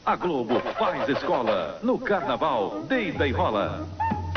A Globo faz escola. No Carnaval, deita e rola.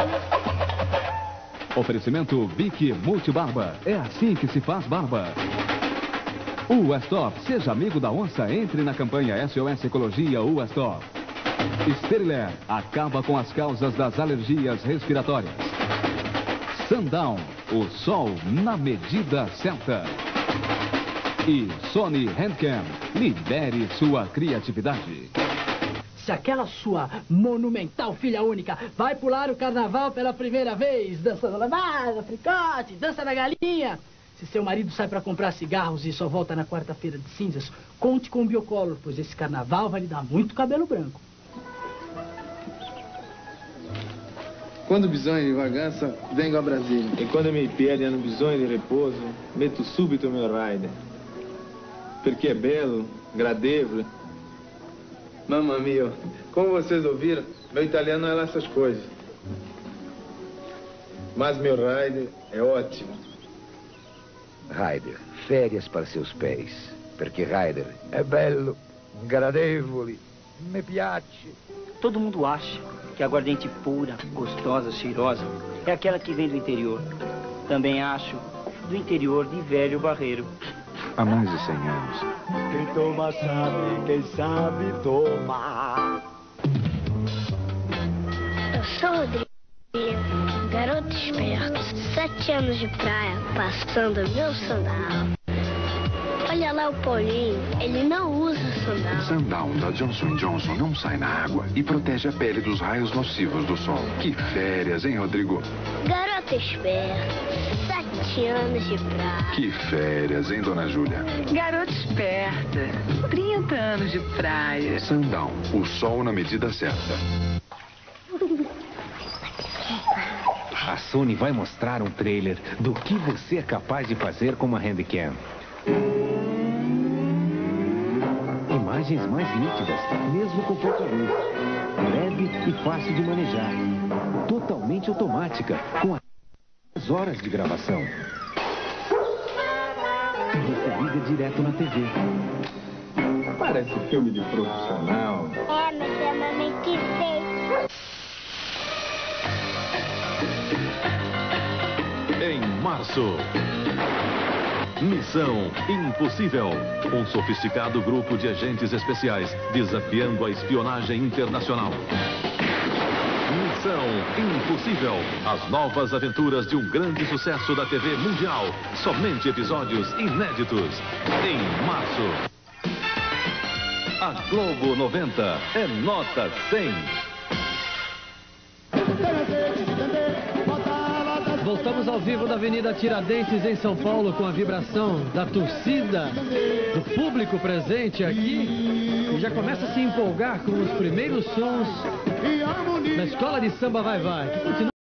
Oferecimento Bic Multibarba. É assim que se faz barba. Uestop, seja amigo da onça, entre na campanha SOS Ecologia Uestop. Steriler, acaba com as causas das alergias respiratórias. Sundown, o sol na medida certa. E Sony Handcam, libere sua criatividade. Se aquela sua monumental filha única vai pular o carnaval pela primeira vez, dança da lambada, fricote, dança da galinha. Se seu marido sai para comprar cigarros e só volta na quarta-feira de cinzas, conte com o Biocolor, pois esse carnaval vai lhe dar muito cabelo branco. Quando bisogna di vacanza, vengo a Brasília. E quando i miei piedi hanno bisogno di riposo, metto subito il mio rider. Perché è bello, gradevole. Mamma mia, como vocês ouviram, meu italiano não é lá essas coisas. Mas meu rider é ótimo. Rider, férias para seus pés, perché Rider è bello, gradevole, me piace. Todo mundo acha que a aguardente pura, gostosa, cheirosa é aquela que vem do interior. Também acho do interior de Velho Barreiro. Há mais de 100 anos. Quem toma sabe, quem sabe toma. Eu sou o Rodrigo, garoto esperto, 7 anos de praia, passando meu sandal. Olha lá o Paulinho, ele não usa sandal. Sundown da Johnson & Johnson não sai na água e protege a pele dos raios nocivos do sol. Que férias, hein, Rodrigo? Garoto esperto, 7 anos de praia. Que férias, hein, Dona Júlia? Garota esperta, 30 anos de praia. Sundown, o sol na medida certa. A Sony vai mostrar um trailer do que você é capaz de fazer com uma Handcam. Imagens mais nítidas, mesmo com pouca luz. Leve e fácil de manejar. Totalmente automática, com as horas de gravação. Você liga direto na TV. Parece filme de profissional. É, mas é a mamãe que fez. Em março, Missão Impossível. Um sofisticado grupo de agentes especiais desafiando a espionagem internacional. Missão Impossível. As novas aventuras de um grande sucesso da TV mundial. Somente episódios inéditos. Em março. A Globo 90 é nota 100. Voltamos ao vivo da Avenida Tiradentes, em São Paulo, com a vibração da torcida, do público presente aqui, que já começa a se empolgar com os primeiros sons da Escola de Samba Vai Vai, que continua